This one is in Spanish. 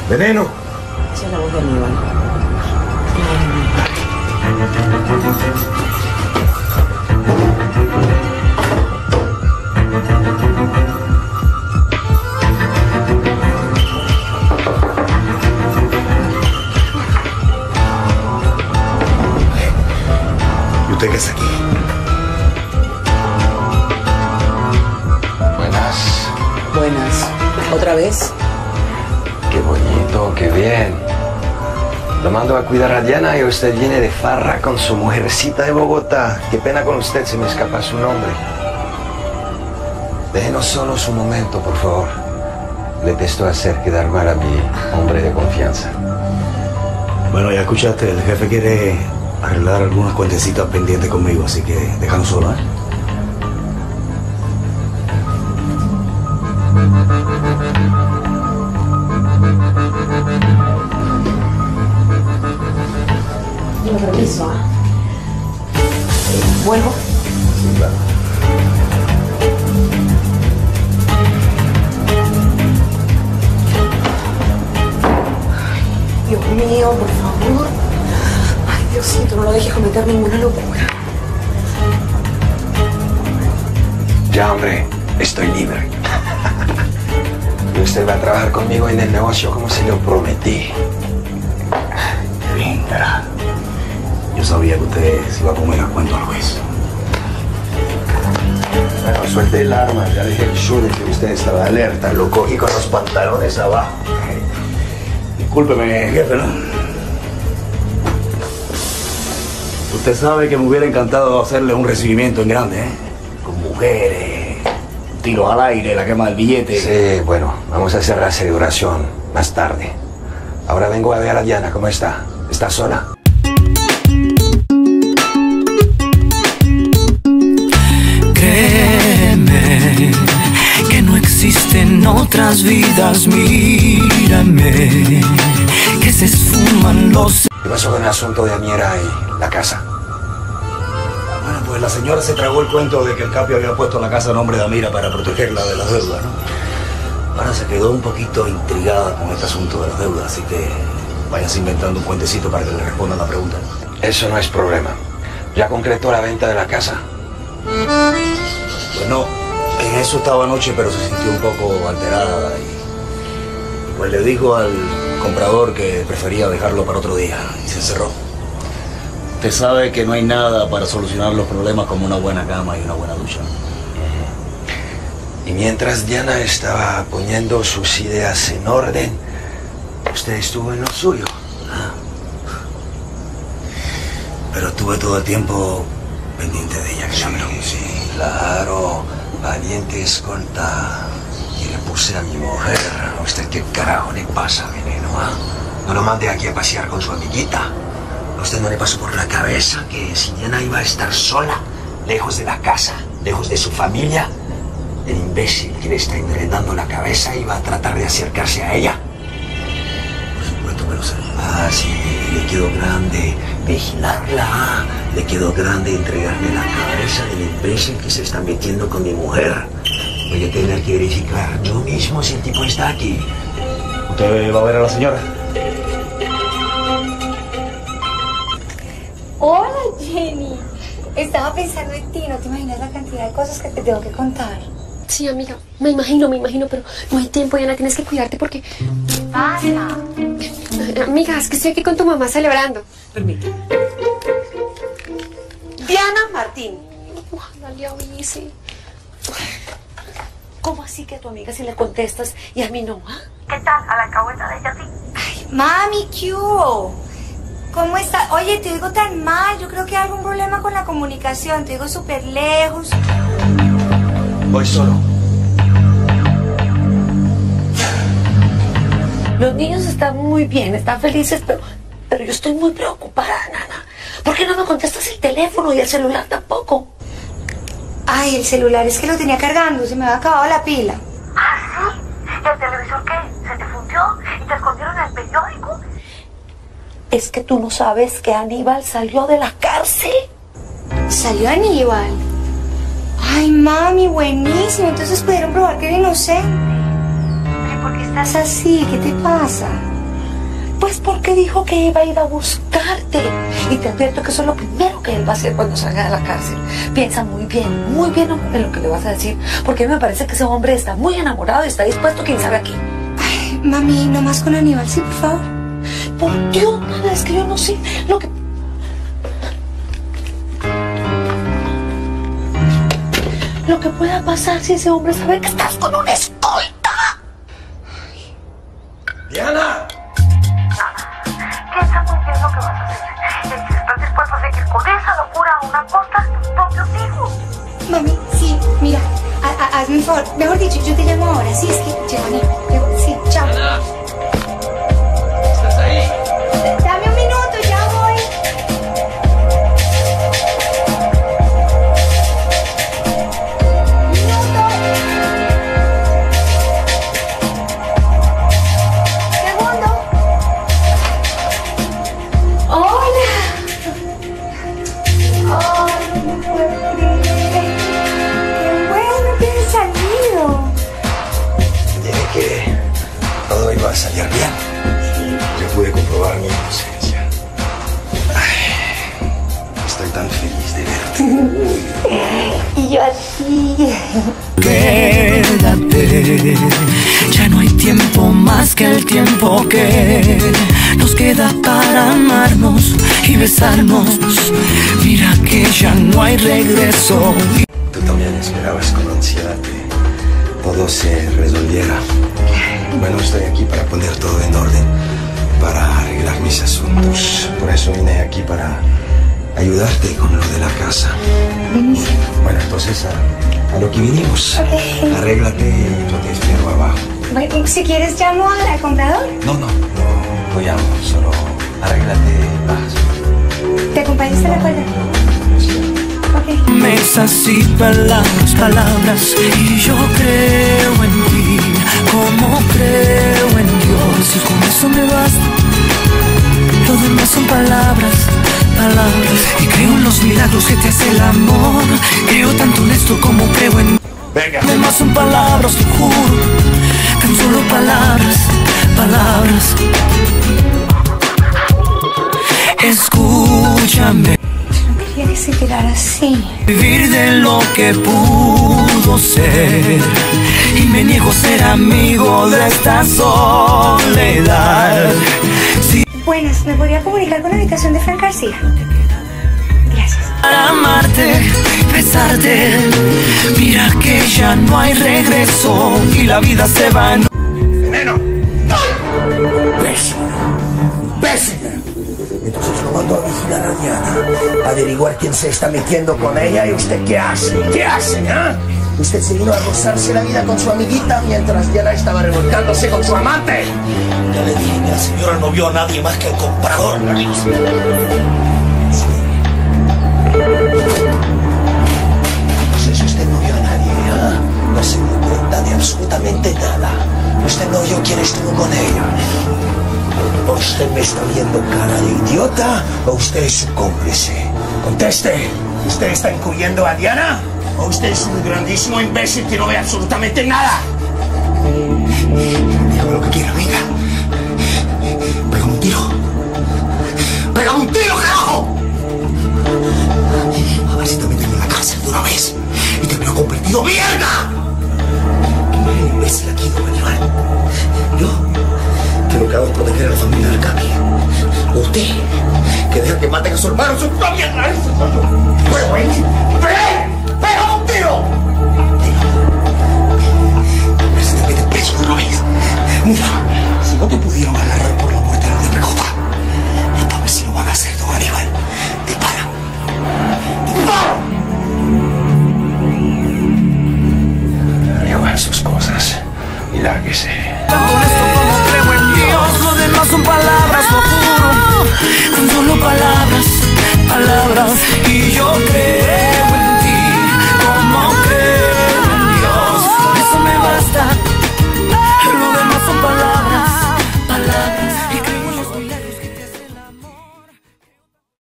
Veneno. Esa es la voz de Aníbal. ¿Y usted qué hace aquí? Buenas. Buenas. ¿Otra vez? Qué bonito, qué bien. Lo mando a cuidar a Diana y usted viene de farra con su mujercita de Bogotá. Qué pena con usted, se me escapa su nombre. Déjenos solos un momento, por favor. Detesto hacer quedar mal a mi hombre de confianza. Bueno, ya escuchaste, el jefe quiere arreglar algunas cuentecitas pendientes conmigo, así que déjanos solos, ¿eh? Con permiso. ¿Vuelvo? Sí, claro. Dios mío, por favor. Ay, Diosito, no lo dejes cometer ninguna locura. Ya, hombre, estoy libre. Y usted va a trabajar conmigo en el negocio como se lo prometí. Qué bien, cara. Yo sabía que usted se iba a comer a cuento al juez. Bueno, suelte el arma, ya dije el shooter que usted estaba alerta, lo cogí con los pantalones abajo. Discúlpeme, jefe, ¿no? Usted sabe que me hubiera encantado hacerle un recibimiento en grande, ¿eh? Con mujeres, tiros al aire, la quema del billete. Sí, bueno, vamos a hacer la celebración más tarde. Ahora vengo a ver a Diana, ¿cómo está? ¿Está sola? Créeme que no existen otras vidas, mírame, que se esfuman los... ¿Qué pasó con el asunto de Amiera y la casa? Bueno, pues la señora se tragó el cuento de que el Capi había puesto la casa a nombre de Amira para protegerla de las deudas, ¿no? Ahora se quedó un poquito intrigada con este asunto de las deudas, así que váyanse inventando un cuentecito para que le respondan la pregunta. Eso no es problema. ¿Ya concretó la venta de la casa? Pues no, en eso estaba anoche, pero se sintió un poco alterada y pues le dijo al comprador que prefería dejarlo para otro día y se encerró. Usted sabe que no hay nada para solucionar los problemas como una buena cama y una buena ducha. Y mientras Diana estaba poniendo sus ideas en orden, usted estuvo en lo suyo. Pero estuve todo el tiempo pendiente de ella, sí. Claro, valiente escolta. Y le puse a mi mujer. ¿A usted qué carajo le pasa, Veneno? No lo mandé aquí a pasear con su amiguita. ¿A usted no le pasó por la cabeza que si Diana iba a estar sola, lejos de la casa, lejos de su familia, el imbécil que le está enredando la cabeza iba a tratar de acercarse a ella? Por supuesto que lo sé. Ah, sí, le quedó grande vigilarla, le quedó grande entregarme la cabeza del imbécil que se está metiendo con mi mujer. Voy a tener que verificar yo mismo si el tipo está aquí. ¿Usted va a ver a la señora? Hola, Jenny. Estaba pensando en ti. No te imaginas la cantidad de cosas que te tengo que contar. Sí, amiga, me imagino, pero no hay tiempo, Diana, tienes que cuidarte porque... ¿Qué pasa? Amiga, es que estoy aquí con tu mamá celebrando. Permíteme. Diana Martín. Dale a Bici. ¿Cómo así que a tu amiga si le contestas y a mí no? ¿Qué tal? A la alcahueta de ella sí. Ay, mami, ¿qué hubo? ¿Cómo estás? Oye, te oigo tan mal. Yo creo que hay algún problema con la comunicación. Te oigo súper lejos. Voy solo. Los niños están muy bien, están felices, pero yo estoy muy preocupada, Nana. ¿Por qué no me contestas el teléfono y el celular tampoco? Ay, el celular es que lo tenía cargando. Se me había acabado la pila. ¿Ah, sí? ¿Y el televisor qué? ¿Se te fundió? ¿Y te escondieron el periódico? Es que tú no sabes que Aníbal salió de la cárcel. ¿Salió Aníbal? Ay, mami, buenísimo. Entonces pudieron probar que era inocente. ¿Pero por qué estás así? ¿Qué te pasa? Pues porque dijo que iba a ir a buscarte. Y te advierto que eso es lo primero que él va a hacer cuando salga de la cárcel. Piensa muy bien en lo que le vas a decir. Porque me parece que ese hombre está muy enamorado y está dispuesto, quién sabe a qué. Ay, mami, no más con Aníbal, sí, por favor. Por Dios, nada, es que yo no sé lo que... Lo que pueda pasar si ese hombre sabe que estás con una escolta. ¡Diana! Piensa muy bien lo que vas a hacer. Y si estás dispuesto a seguir con esa locura a una costa de tus propios hijos. Mami, sí, mira, hazme un favor. Mejor dicho, yo te llamo ahora. Sí, es que llegó Aníbal. Sí, chao. Diana, ¿estás ahí? Dame un minuto, ya voy. Va a salir bien. Yo pude comprobar mi inocencia. Ay, estoy tan feliz de verte. Y yo así. Quédate, ya no hay tiempo más que el tiempo que nos queda para amarnos y besarnos. Mira que ya no hay regreso. Tú también esperabas con ansiedad que todo se resolviera. Bueno, estoy aquí para poner todo en orden, para arreglar mis asuntos. Por eso vine aquí para ayudarte con lo de la casa. Bueno, entonces a lo que vinimos. Okay. Arréglate y yo te espero abajo. Bueno, si quieres llamo al comprador. No llamo, solo arréglate y vas. ¿Te acompañas a la puerta? Ok. Mesas y palabras, y yo creo en ti, como creo en Dios, y con eso me basta. Lo demás son palabras, y creo en los milagros que te hace el amor. Creo tanto en esto como creo en... Venga. Lo demás son palabras, te juro, tan solo palabras. Escúchame. Quería que se quedara así. Vivir de lo que pudo ser, y me niego a ser amigo de esta soledad. Sí. Buenas, ¿me podría comunicar con la habitación de Frank García? Gracias. Para amarte, besarte, mira que ya no hay regreso y la vida se va. ¡Veneno! ¡Pésima! Entonces lo mando a vigilar a Diana, a averiguar quién se está metiendo con ella. ¿Y usted qué hace? ¿Qué hace, ah? Usted se vino a gozarse la vida con su amiguita mientras Diana estaba revolcándose con su amante. Ya le dije que la señora no vio a nadie más que al comprador. Entonces usted no vio a nadie, ¿ah? No se dio cuenta de absolutamente nada. Usted no oyó quién estuvo con ella. ¿Usted me está viendo cara de idiota o usted es su cómplice? Conteste. ¿Usted está incluyendo a Diana? ¿O usted es un grandísimo imbécil que no ve absolutamente nada? Dígame lo que quiera, venga. Pégame un tiro. ¡Pégame un tiro, carajo! A ver si te meten en la cárcel de una vez y te veo convertido mierda. ¿Qué imbécil aquí, don Aníbal? Yo, que lo que hago es proteger a la familia del Capi. Usted, que deja que maten a su hermano, su propia nariz. ¡Pero, güey! ¡Pégame un tiro! A ver si te meten preso de una vez. Mira, si no te pudieron agarrar por la muerte de la de Pecota, esta vez sí lo van a hacer, don Aníbal. ¡Dispara! ¡Dispara! Llevan sus cosas y lárguese. Tanto en esto como creo en Dios, lo demás son palabras, lo juro, tan solo palabras.